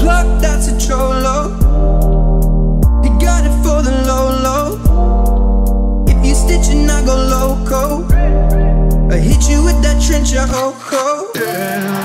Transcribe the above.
Glock, that's a Cholo. You got it for the low, low. If you stitching, I go loco. I hit you with that trencher, ho, ho.